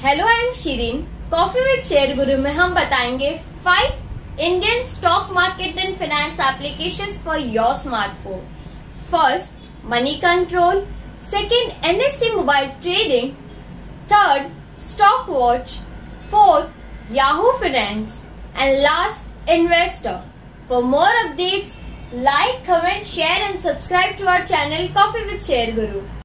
Hello I am Shireen. Coffee with share Guru में हम बताएंगे 5 Indian stock market and finance applications for your smartphone. First, money control. Second, NSC mobile trading. Third, stock watch. Fourth, Yahoo finance and last, investor. For more updates, like, comment, share and subscribe to our channel Coffee with Share Guru.